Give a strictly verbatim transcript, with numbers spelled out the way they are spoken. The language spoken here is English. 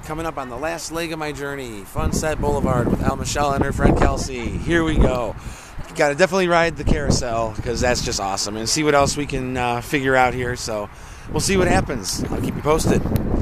coming up on the last leg of my journey, Funset Boulevard with Al Michelle and her friend Kelsey. Here we go. Got to definitely ride the carousel because that's just awesome, and see what else we can uh, figure out here. So we'll see what happens. I'll keep you posted.